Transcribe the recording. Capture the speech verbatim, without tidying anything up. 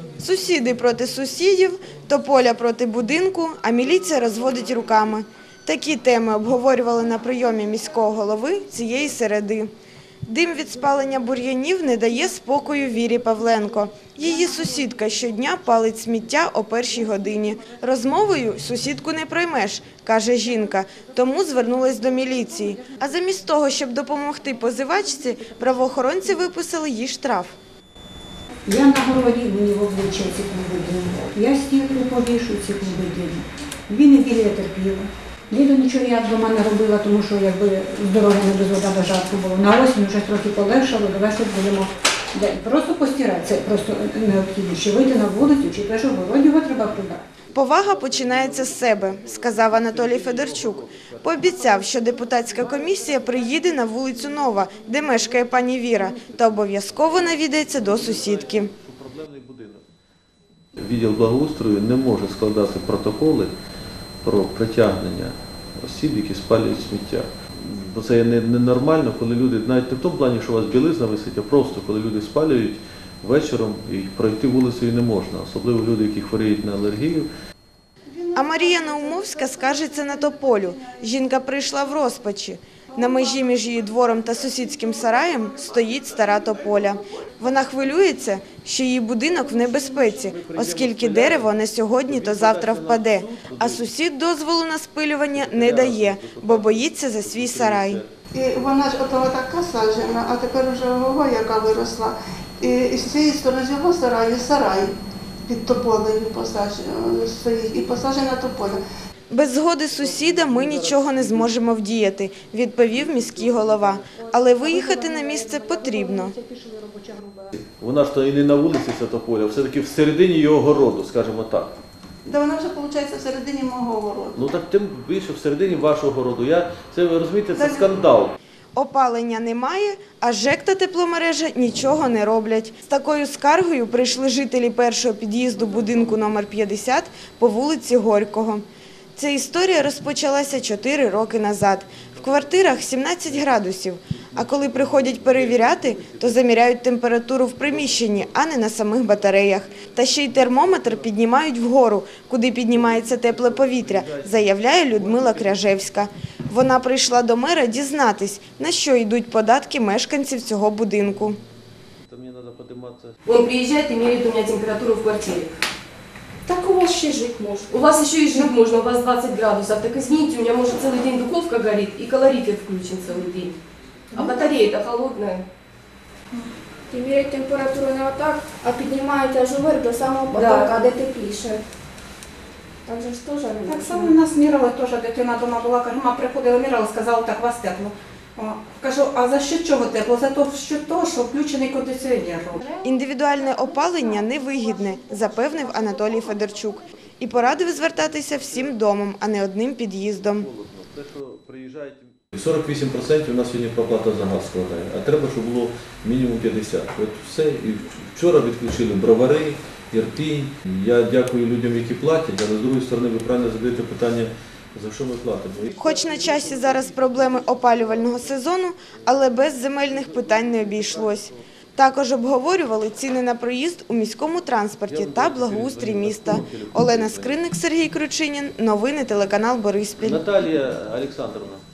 Сусіди проти сусідів, тополя проти будинку, а міліція розводить руками. Такі теми обговорювали на прийомі міського голови цієї середи. Дим від спалення бур'янів не дає спокою Вірі Павленко. Її сусідка щодня палить сміття о першій годині. Розмовою сусідку не проймеш, каже жінка, тому звернулась до міліції. А замість того, щоб допомогти позивачці, правоохоронці виписали їй штраф. Я на городі мені в обличчя ці клуби, я стікло повішу ці клуби. Він і білі терпіла. Ніду нічого я вдома не робила, тому що якби з дороги не без вода до жатку було. На осінь вже трохи полегшало, давай щось будемо просто постирати. Це просто необхідніше. Вийти на вулицю, чи теж в городі його треба прибрати. Повага починається з себе, сказав Анатолій Федорчук. Пообіцяв, що депутатська комісія приїде на вулицю Нова, де мешкає пані Віра, та обов'язково навідається до сусідки. Відділ благоустрою не може складати протоколи про притягнення осіб, які спалюють сміття. Бо це ненормально, коли люди, навіть не в тому плані, що у вас білизна висить, а просто коли люди спалюють вечором і пройти вулицею не можна, особливо люди, які хворіють на алергію. А Марія Наумовська скаржиться на тополю. Жінка прийшла в розпачі. На межі між її двором та сусідським сараєм стоїть стара тополя. Вона хвилюється, що її будинок в небезпеці, оскільки дерево не сьогодні, то завтра впаде. А сусід дозволу на спилювання не дає, бо боїться за свій сарай. І вона ж отого така саджена, а тепер вже ого, яка виросла. І з цієї сторони, з його сараю, сарай під тополею стоїть, і посаджена тополя. Без згоди сусіда ми нічого не зможемо вдіяти, відповів міський голова. Але виїхати на місце потрібно. Вона ж то і не на вулиці ця тополя, все-таки всередині його городу, скажімо так. Та вона вже, виходить, всередині мого городу. Ну так тим більше всередині вашого городу. Я, це, ви розумієте, це скандал. Опалення немає, а ЖЕК та тепломережа нічого не роблять. З такою скаргою прийшли жителі першого під'їзду будинку номер п'ятдесят по вулиці Горького. Ця історія розпочалася чотири роки назад. В квартирах сімнадцять градусів, а коли приходять перевіряти, то заміряють температуру в приміщенні, а не на самих батареях. Та ще й термометр піднімають вгору, куди піднімається тепле повітря, заявляє Людмила Кряжевська. Вона прийшла до мера дізнатись, на що йдуть податки мешканців цього будинку. Він приїжджає і міряє у мене температуру в квартирі. Так у вас ще жить можно. У вас еще и жить можно, у вас двадцать градусов. Так извините, у меня может целый день духовка горит и калорифер включен целый день. А батарея-то холодная. І міряють температуру не отак, а піднімають аж уверх до самого потолка, де тепліше. Так же ж теж не Так само нас мірили, теж дитина вдома була, кажу, мама приходила, мірила, сказала, так, вас тепло. О, кажу, а за що чого тепло? За те, що, то, що включений кондиціонер. Індивідуальне опалення невигідне, запевнив Анатолій Федорчук. І порадив звертатися всім домом, а не одним під'їздом. сорок вісім відсотків у нас сьогодні проплата за газ складає, а треба, щоб було мінімум п'ятдесят. От все. І вчора відключили Бровари, Ірпінь. Я дякую людям, які платять, але з другої сторони ви правильно задаєте питання, за що ми платимо. Хоч на часі зараз проблеми опалювального сезону, але без земельних питань не обійшлось. Також обговорювали ціни на проїзд у міському транспорті та благоустрій міста. Олена Скринник, Сергій Кручинін. Новини телеканал Бориспіль. Наталія Олександровна.